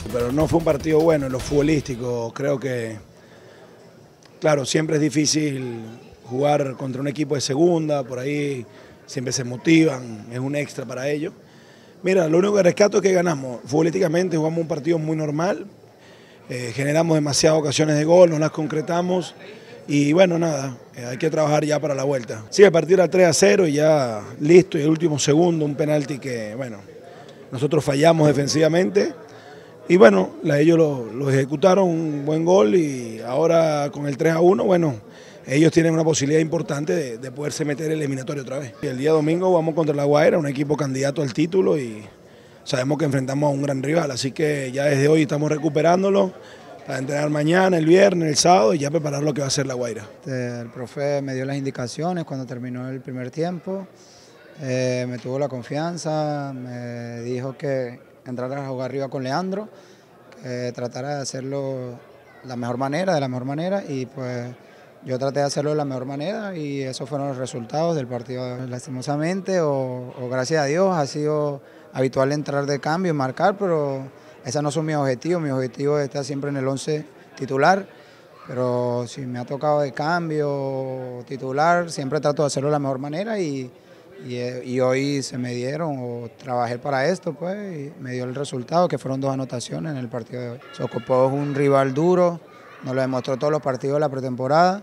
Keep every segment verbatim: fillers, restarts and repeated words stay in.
pero no fue un partido bueno en lo futbolístico. Creo que, claro, siempre es difícil jugar contra un equipo de segunda, por ahí siempre se motivan, es un extra para ellos. Mira, lo único que rescato es que ganamos. Futbolísticamente jugamos un partido muy normal, eh, generamos demasiadas ocasiones de gol, no las concretamos y bueno, nada, eh, hay que trabajar ya para la vuelta. Sí, el partido era tres a cero y ya listo, y el último segundo un penalti que, bueno, nosotros fallamos defensivamente y bueno, ellos lo, lo ejecutaron, un buen gol y ahora con el tres a uno, bueno, ellos tienen una posibilidad importante de, de poderse meter el eliminatorio otra vez. El día domingo vamos contra La Guaira, un equipo candidato al título y sabemos que enfrentamos a un gran rival, así que ya desde hoy estamos recuperándolo para entrenar mañana, el viernes, el sábado y ya preparar lo que va a ser La Guaira. El profe me dio las indicaciones cuando terminó el primer tiempo, eh, me tuvo la confianza, me dijo que entrara a jugar arriba con Leandro, que tratara de hacerlo la mejor manera, de la mejor manera y pues yo traté de hacerlo de la mejor manera y esos fueron los resultados del partido. Lastimosamente o, o gracias a Dios ha sido habitual entrar de cambio y marcar, pero esos no son mis objetivos, mi objetivo es estar siempre en el once titular, pero si me ha tocado de cambio titular, siempre trato de hacerlo de la mejor manera y, y, y hoy se me dieron, o trabajé para esto, pues, y me dio el resultado, que fueron dos anotaciones en el partido de hoy. Socopó es un rival duro, nos lo demostró todos los partidos de la pretemporada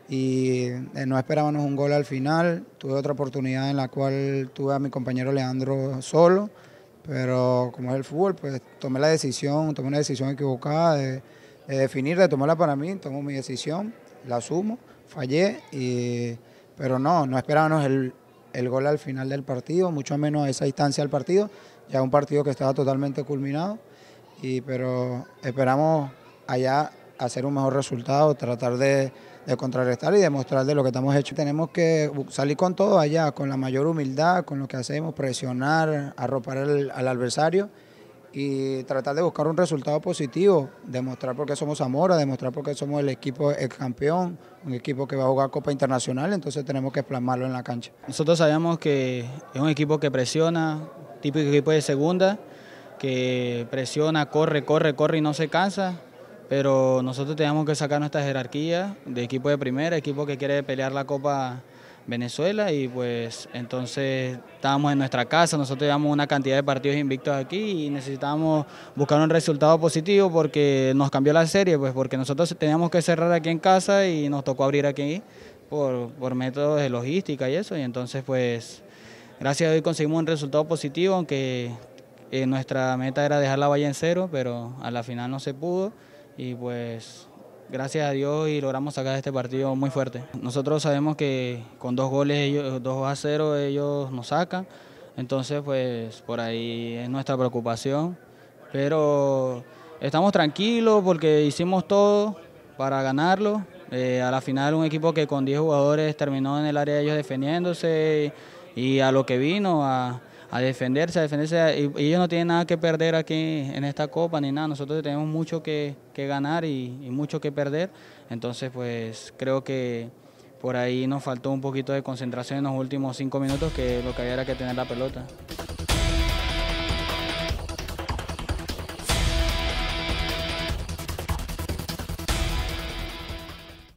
y no esperábamos un gol al final. Tuve otra oportunidad en la cual tuve a mi compañero Leandro solo, pero como es el fútbol, pues tomé la decisión, tomé una decisión equivocada de, de definir, de tomarla para mí, tomo mi decisión, la asumo, fallé, y, pero no, no esperábamos el, el gol al final del partido, mucho menos a esa distancia del partido, ya un partido que estaba totalmente culminado, y, pero esperamos allá hacer un mejor resultado, tratar de, de contrarrestar y demostrar de lo que estamos hechos. Tenemos que salir con todo allá, con la mayor humildad, con lo que hacemos, presionar, arropar al, al adversario y tratar de buscar un resultado positivo, demostrar por qué somos Zamora, demostrar por qué somos el equipo ex campeón, un equipo que va a jugar Copa Internacional, entonces tenemos que plasmarlo en la cancha. Nosotros sabemos que es un equipo que presiona, típico equipo de segunda, que presiona, corre, corre, corre y no se cansa. Pero nosotros tenemos que sacar nuestra jerarquía de equipo de primera, equipo que quiere pelear la Copa Venezuela y pues entonces estábamos en nuestra casa, nosotros llevamos una cantidad de partidos invictos aquí y necesitábamos buscar un resultado positivo porque nos cambió la serie, pues porque nosotros teníamos que cerrar aquí en casa y nos tocó abrir aquí por, por métodos de logística y eso, y entonces pues gracias a Dios conseguimos un resultado positivo, aunque eh, nuestra meta era dejar la valla en cero, pero a la final no se pudo. Y pues gracias a Dios y logramos sacar este partido muy fuerte. Nosotros sabemos que con dos goles, ellos, dos a cero ellos nos sacan, entonces pues por ahí es nuestra preocupación, pero estamos tranquilos porque hicimos todo para ganarlo. Eh, a la final un equipo que con diez jugadores terminó en el área de ellos defendiéndose y a lo que vino, a a defenderse, a defenderse, y ellos no tienen nada que perder aquí en esta Copa ni nada, nosotros tenemos mucho que, que ganar y, y mucho que perder, entonces pues creo que por ahí nos faltó un poquito de concentración en los últimos cinco minutos, que lo que había era que tener la pelota.